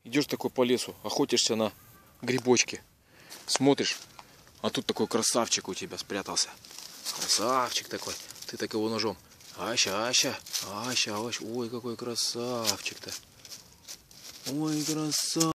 Идешь такой по лесу, охотишься на грибочки. Смотришь, а тут такой красавчик у тебя спрятался. Красавчик такой. Ты так его ножом. Аща. Ой, какой красавчик-то. Ой, красавчик.